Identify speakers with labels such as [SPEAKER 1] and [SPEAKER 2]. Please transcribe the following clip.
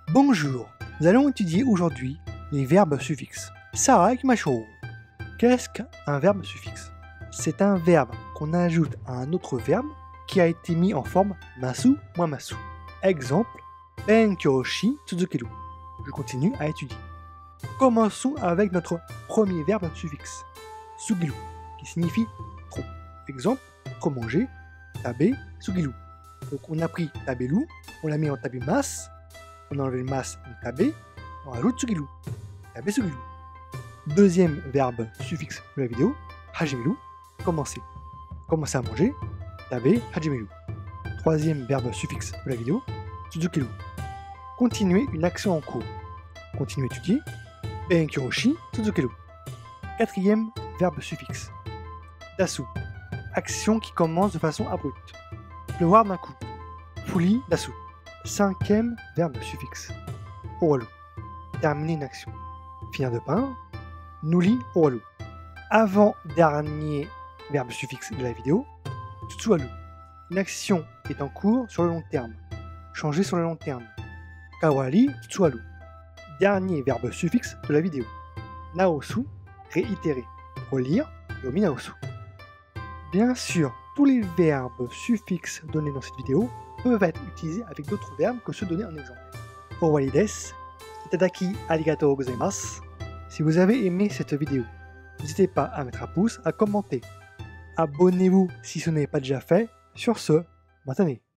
[SPEAKER 1] Bonjour, nous allons étudier aujourd'hui les verbes suffixes. Sarah Kimashou. Qu'est-ce qu'un verbe suffixe? C'est un verbe qu'on ajoute à un autre verbe qui a été mis en forme masu moins masu. Exemple, Benkyo shi tsuzukeru. Je continue à étudier. Commençons avec notre premier verbe suffixe, sugiru, qui signifie trop. Exemple, trop manger, tabe, sugiru. Donc on a pris tabelu, on l'a mis en tabimas, on a enlevé le mas en tabe, on rajoute sugiru, tabe sugiru. Deuxième verbe suffixe de la vidéo, hajimeru, commencer. Commencer à manger, tabe, hajimeru. Troisième verbe suffixe de la vidéo, tsuzukeru. Continuer une action en cours. Continuer à étudier, benkyo shi tsuzukeru. Quatrième verbe suffixe, dasu. Action qui commence de façon abrupte. Pleuvoir d'un coup. Fuli dasu. Cinquième verbe suffixe, oralu. Terminer une action. Finir de peindre, nuli oralu. Avant-dernier verbe suffixe de la vidéo, tutsualu. Une action est en cours sur le long terme. Changer sur le long terme. Kawari tutsualu. Dernier verbe suffixe de la vidéo. Naosu, réitérer. Relire, yomi naosu. Bien sûr, tous les verbes suffixes donnés dans cette vidéo peuvent être utilisés avec d'autres verbes que ceux donnés en exemple. Owari desu. Itadaki arigatou gozaimasu. Si vous avez aimé cette vidéo, n'hésitez pas à mettre un pouce, à commenter. Abonnez-vous si ce n'est pas déjà fait. Sur ce, matane.